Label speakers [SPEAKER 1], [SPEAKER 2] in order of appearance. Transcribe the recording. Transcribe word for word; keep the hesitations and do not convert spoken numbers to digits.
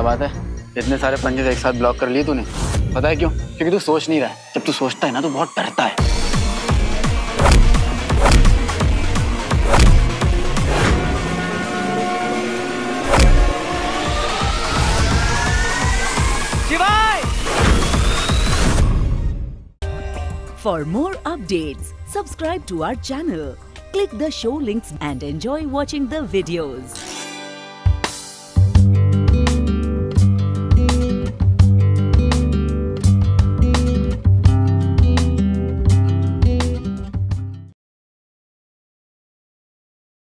[SPEAKER 1] क्या बात है, इतने सारे पंजे एक साथ ब्लॉक कर लिए तूने? पता है क्यों? क्योंकि तू सोच नहीं रहा है। जब तू सोचता है ना तो बहुत डरता है।
[SPEAKER 2] For more updates, subscribe to our channel, click the show links and enjoy watching the videos.